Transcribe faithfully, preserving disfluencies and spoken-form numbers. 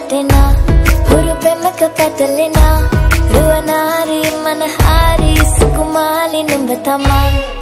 වැටෙනා හුරු පෙමක පැටලෙනා රුවනාරි මනහාරි සුකුමාලි නුඹ තමා